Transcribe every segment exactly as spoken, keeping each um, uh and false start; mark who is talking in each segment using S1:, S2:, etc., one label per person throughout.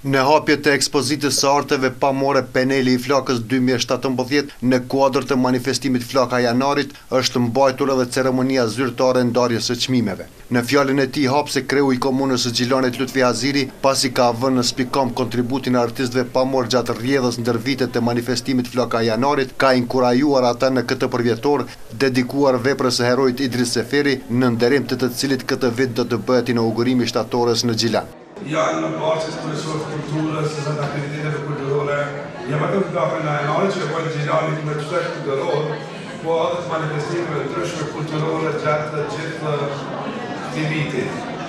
S1: Në hapje të ekspozitës së arteve pamore Peneli i Flakës dy mijë e shtatëmbëdhjetë në kuadër të manifestimit Flaka Janarit është mbajtur edhe ceremonia zyrtare e ndarjes së çmimeve. Në fjalën e tij hapse kreu i komunës së Gjilanit Lutfi Haziri, pasi ka vënë në spikam kontributin e artistëve pamor gjatë rrjedhës ndër vitet të manifestimit Flaka Janarit, ka inkurajuar ata në këtë përvjetor dedikuar veprës së heroit Idris Seferi, në nderim të të cilit këtë vit do të bëhet inaugurimi shtatores në Gjilan.
S2: Janë në basis profesor kulturës dhe aktiviteteve kulturore. Jam atë Flakën e Janarit që e bojnë Gjilanit me qytet kulturor, po edhe të manifestimeve ndryshme kulturore gjatë gjithë këtij viti.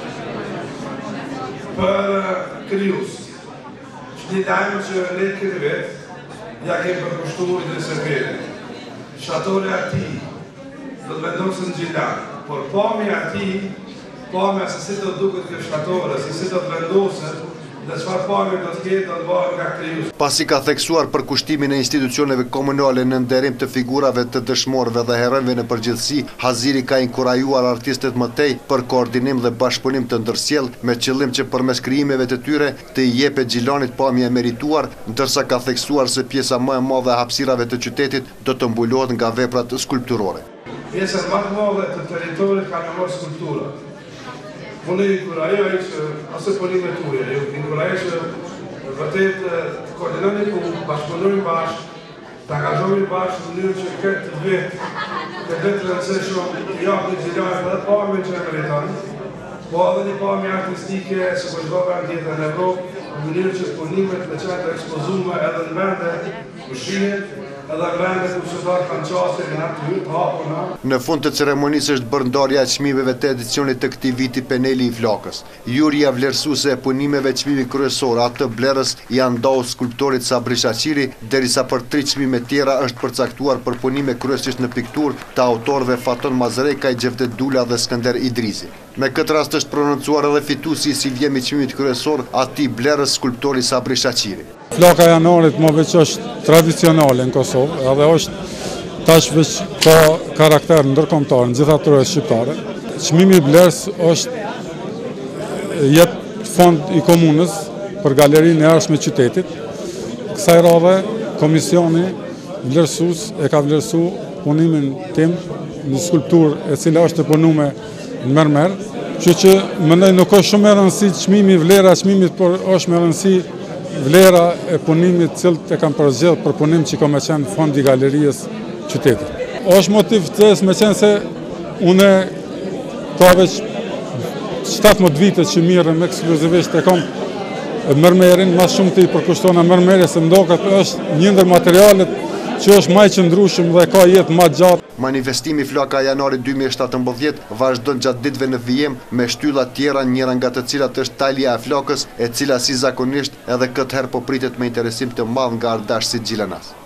S2: Për krijues, një lajm që ne këtë vit ja kemi përkushtuar Idris Seferi. Shtatori i tij do të vendosen në Gjilan, por pamja e tij, pamja se si do të duket kjo shtatore, se si do të vendoset dhe çfarë pamje do të ketë do të bëhet nga krijues.
S1: Pasi ka theksuar përkushtimin e institucioneve komunale në nderim të figurave të dëshmorëve dhe heronjve në përgjithësi, Haziri ka inkurajuar artistët më tej për koordinim dhe bashkëpunim të ndërsjell me qëllim që përmes krijimeve të tyre të i jepet Gjilanit pamje e merituar, ndërsa ka theksuar se pjesa më e madhe e hapësirave të qytetit do të mbulohet nga veprat skulpturore.
S2: Pjesa më e madhe të territorit ka nevojë skulptura. Unë i inkurajoj që, ose punime tuja, ju inkurajoj që vërtet të koordinoni punë, bashkëpunojmë bashkë, të angazhojmë bashkë në mënyrë që këtë vit, këtë vit të rëndësishëm, të japë në Gjilanit edhe pamjen që e meriton, po edhe një pamje artistike që po zgjodha ndjetë në Evropë, në mënyrë që punimet të qenë të ekspozume edhe në vende pushimet, edhe në vende ku qytetarët kanë qasje në natyrë të hapura.
S1: Në fund të ceremonisë është bërë ndarja e çmimeve të edicionit të këtij viti Peneli i Flakës. Jurija vlerësuese e punimeve çmimi kryesor atë të blerës janë ndahur skulptorit Sabri Shaqiri, derisa për tri çmime tjera është përcaktuar për punime kryesisht në pikturë të autorëve Faton Mazrekaj, Gjevdet Dula dhe Skënder Idrisi. Me këtë rast është prononcuar edhe fituesi i si vjemi çmimit kryesor atij blerës skulptori Sabri Shaqiri.
S3: Flaka Janarit më veç është tradicionale në Kosovë, edhe është tash veç ka karakter ndërkombëtar në gjitha trojet shqiptare. Çmimi i blerës është jep fond i komunës për galerinë e arshme qytetit. Kësaj radhe komisioni vlerësues e ka vlerësuar punimin tim në skulpturë e cila është e punuar në mermer, kështu që mendoj nuk është shumë e rëndësishme çmimi, vlera e çmimit, por është më e rëndësishme vlera e punimit cilët e kam përzgjedhur për punim që ka me qenë fondi i galerisë qytetit. Është motiv të me qenë se une ka veç shtatëmbëdhjetë vite që mirëm ekskluzivisht e kam mërmerin, mas shumë të i përkushtona mërmerje, se mdoket është një ndër materialet që është më i qëndrueshëm dhe ka jetë më gjatë.
S1: Manifestimi Flaka Janarit dy mijë e shtatëmbëdhjetë vazhdon gjatë ditëve në vijem me shtylla tjera, njëra nga të cilat është Talja e Flakës, e cila si zakonisht edhe këtë herë po pritet me interesim të madh nga ardashësit gjilanas.